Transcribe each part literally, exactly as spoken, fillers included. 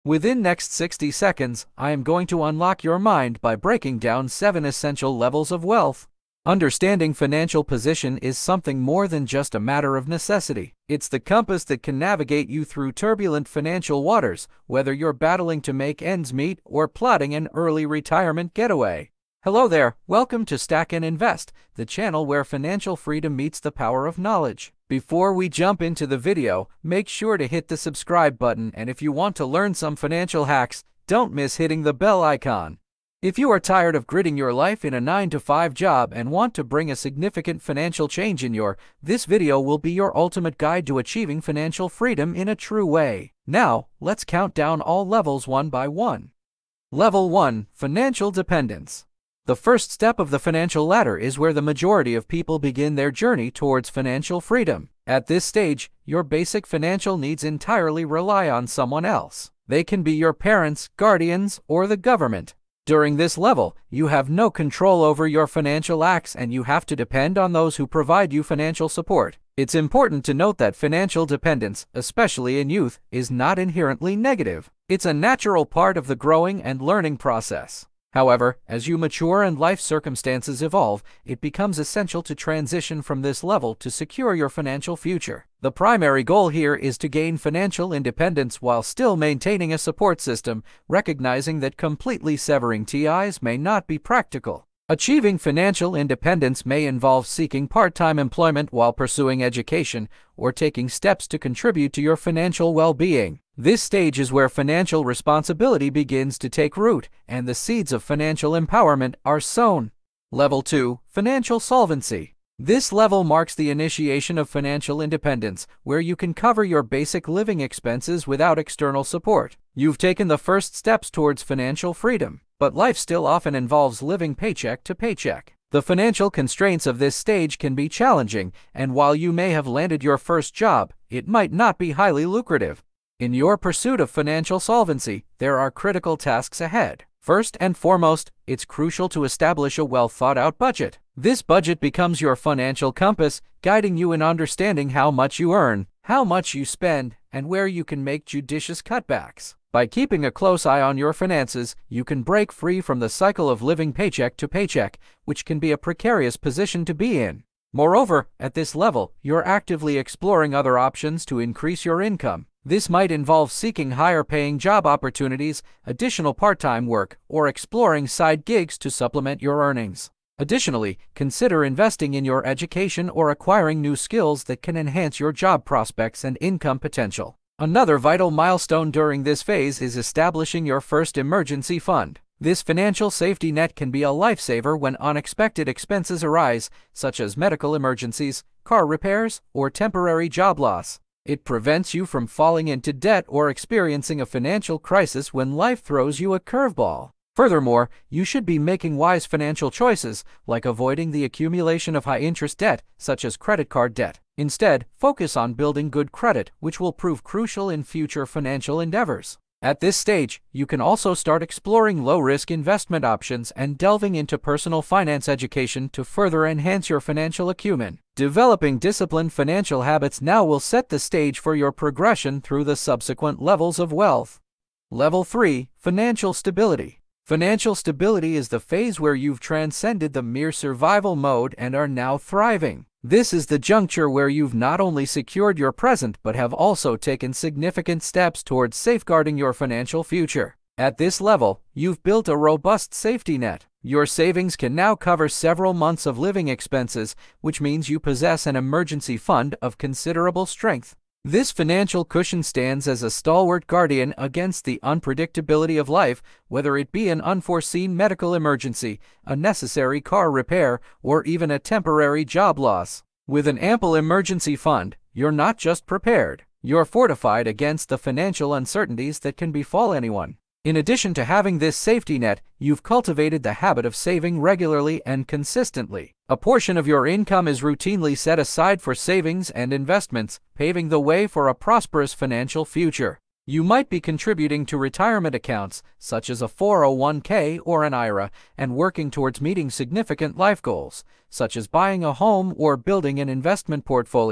Within next sixty seconds, I am going to unlock your mind by breaking down seven essential levels of wealth. Understanding financial position is something more than just a matter of necessity. It's the compass that can navigate you through turbulent financial waters, whether you're battling to make ends meet or plotting an early retirement getaway. Hello there, welcome to Stack and Invest, the channel where financial freedom meets the power of knowledge. Before we jump into the video, make sure to hit the subscribe button, and if you want to learn some financial hacks, don't miss hitting the bell icon. If you are tired of gritting your life in a nine to five job and want to bring a significant financial change in your, this video will be your ultimate guide to achieving financial freedom in a true way. Now, let's count down all levels one by one. Level one. Financial Dependence. The first step of the financial ladder is where the majority of people begin their journey towards financial freedom. At this stage, your basic financial needs entirely rely on someone else. They can be your parents, guardians, or the government. During this level, you have no control over your financial acts and you have to depend on those who provide you financial support. It's important to note that financial dependence, especially in youth, is not inherently negative. It's a natural part of the growing and learning process. However, as you mature and life circumstances evolve, it becomes essential to transition from this level to secure your financial future. The primary goal here is to gain financial independence while still maintaining a support system, recognizing that completely severing ties may not be practical. Achieving financial independence may involve seeking part-time employment while pursuing education or taking steps to contribute to your financial well-being. This stage is where financial responsibility begins to take root and the seeds of financial empowerment are sown. Level two. Financial Solvency. This level marks the initiation of financial independence, where you can cover your basic living expenses without external support. You've taken the first steps towards financial freedom, but life still often involves living paycheck to paycheck. The financial constraints of this stage can be challenging, and while you may have landed your first job, it might not be highly lucrative. In your pursuit of financial solvency, there are critical tasks ahead. First and foremost, it's crucial to establish a well-thought-out budget. This budget becomes your financial compass, guiding you in understanding how much you earn, how much you spend, and where you can make judicious cutbacks. By keeping a close eye on your finances, you can break free from the cycle of living paycheck to paycheck, which can be a precarious position to be in. Moreover, at this level, you're actively exploring other options to increase your income. This might involve seeking higher-paying job opportunities, additional part-time work, or exploring side gigs to supplement your earnings. Additionally, consider investing in your education or acquiring new skills that can enhance your job prospects and income potential. Another vital milestone during this phase is establishing your first emergency fund. This financial safety net can be a lifesaver when unexpected expenses arise, such as medical emergencies, car repairs, or temporary job loss. It prevents you from falling into debt or experiencing a financial crisis when life throws you a curveball. Furthermore, you should be making wise financial choices, like avoiding the accumulation of high-interest debt, such as credit card debt. Instead, focus on building good credit, which will prove crucial in future financial endeavors. At this stage, you can also start exploring low-risk investment options and delving into personal finance education to further enhance your financial acumen. Developing disciplined financial habits now will set the stage for your progression through the subsequent levels of wealth. Level three. Financial Stability. Financial stability is the phase where you've transcended the mere survival mode and are now thriving. This is the juncture where you've not only secured your present but have also taken significant steps towards safeguarding your financial future. At this level, you've built a robust safety net. Your savings can now cover several months of living expenses, which means you possess an emergency fund of considerable strength. This financial cushion stands as a stalwart guardian against the unpredictability of life, whether it be an unforeseen medical emergency, a necessary car repair, or even a temporary job loss. With an ample emergency fund, you're not just prepared, you're fortified against the financial uncertainties that can befall anyone. In addition to having this safety net, you've cultivated the habit of saving regularly and consistently. A portion of your income is routinely set aside for savings and investments, paving the way for a prosperous financial future. You might be contributing to retirement accounts, such as a four oh one K or an I R A, and working towards meeting significant life goals, such as buying a home or building an investment portfolio.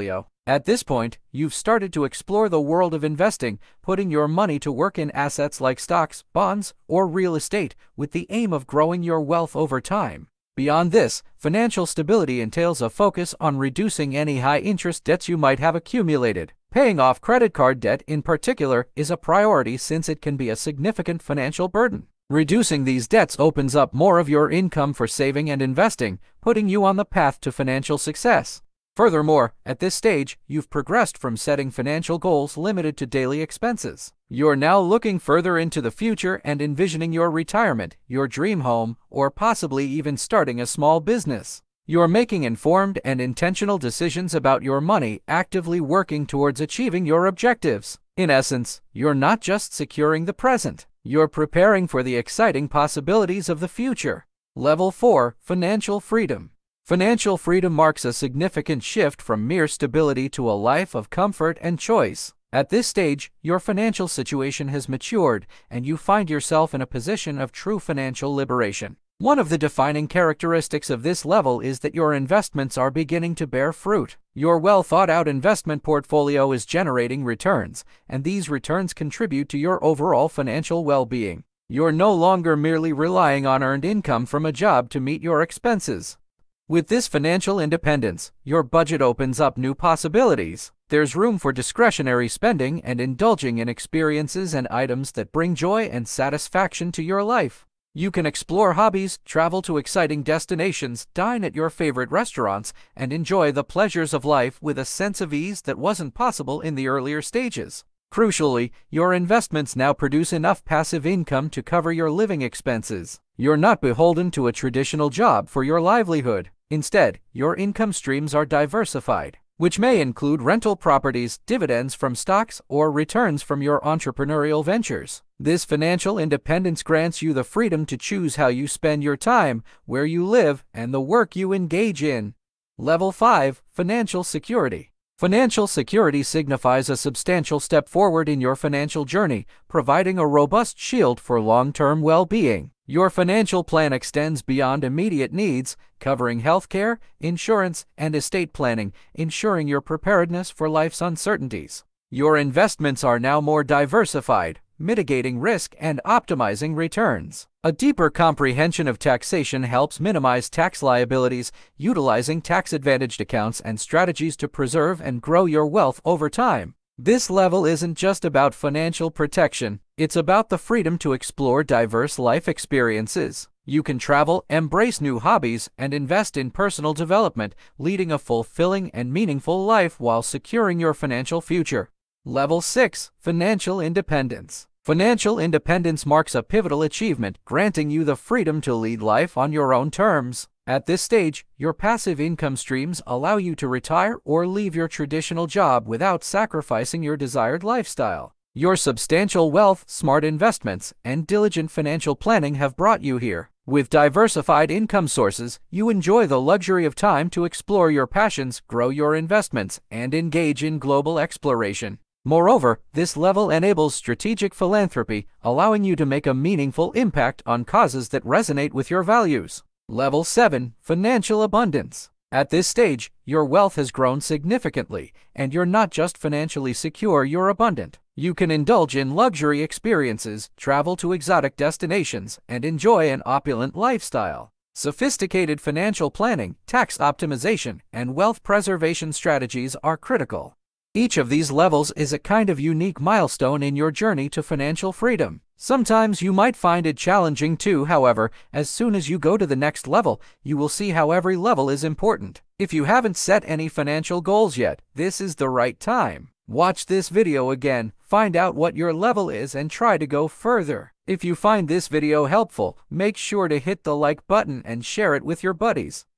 At this point, you've started to explore the world of investing, putting your money to work in assets like stocks, bonds, or real estate, with the aim of growing your wealth over time. Beyond this, financial stability entails a focus on reducing any high-interest debts you might have accumulated. Paying off credit card debt in particular is a priority since it can be a significant financial burden. Reducing these debts opens up more of your income for saving and investing, putting you on the path to financial success. Furthermore, at this stage, you've progressed from setting financial goals limited to daily expenses. You're now looking further into the future and envisioning your retirement, your dream home, or possibly even starting a small business. You're making informed and intentional decisions about your money, actively working towards achieving your objectives. In essence, you're not just securing the present, you're preparing for the exciting possibilities of the future. Level four. Financial freedom. Financial freedom marks a significant shift from mere stability to a life of comfort and choice. At this stage, your financial situation has matured, and you find yourself in a position of true financial liberation. One of the defining characteristics of this level is that your investments are beginning to bear fruit. Your well-thought-out investment portfolio is generating returns, and these returns contribute to your overall financial well-being. You're no longer merely relying on earned income from a job to meet your expenses. With this financial independence, your budget opens up new possibilities. There's room for discretionary spending and indulging in experiences and items that bring joy and satisfaction to your life. You can explore hobbies, travel to exciting destinations, dine at your favorite restaurants, and enjoy the pleasures of life with a sense of ease that wasn't possible in the earlier stages. Crucially, your investments now produce enough passive income to cover your living expenses. You're not beholden to a traditional job for your livelihood. Instead, your income streams are diversified, which may include rental properties, dividends from stocks, or returns from your entrepreneurial ventures. This financial independence grants you the freedom to choose how you spend your time, where you live, and the work you engage in. Level five. Financial security. Financial security signifies a substantial step forward in your financial journey, providing a robust shield for long-term well-being. Your financial plan extends beyond immediate needs, covering healthcare, insurance, and estate planning, ensuring your preparedness for life's uncertainties. Your investments are now more diversified, mitigating risk and optimizing returns. A deeper comprehension of taxation helps minimize tax liabilities, utilizing tax-advantaged accounts and strategies to preserve and grow your wealth over time. This level isn't just about financial protection, it's about the freedom to explore diverse life experiences. You can travel, embrace new hobbies, and invest in personal development, leading a fulfilling and meaningful life while securing your financial future. Level six. Financial independence. Financial independence marks a pivotal achievement, granting you the freedom to lead life on your own terms. At this stage, your passive income streams allow you to retire or leave your traditional job without sacrificing your desired lifestyle. Your substantial wealth, smart investments, and diligent financial planning have brought you here. With diversified income sources, you enjoy the luxury of time to explore your passions, grow your investments, and engage in global exploration. Moreover, this level enables strategic philanthropy, allowing you to make a meaningful impact on causes that resonate with your values. Level seven. Financial abundance. At this stage, your wealth has grown significantly, and you're not just financially secure, you're abundant. You can indulge in luxury experiences, travel to exotic destinations, and enjoy an opulent lifestyle. Sophisticated financial planning, tax optimization, and wealth preservation strategies are critical. Each of these levels is a kind of unique milestone in your journey to financial freedom. Sometimes you might find it challenging too, however, as soon as you go to the next level, you will see how every level is important. If you haven't set any financial goals yet, this is the right time. Watch this video again, find out what your level is, and try to go further. If you find this video helpful, make sure to hit the like button and share it with your buddies.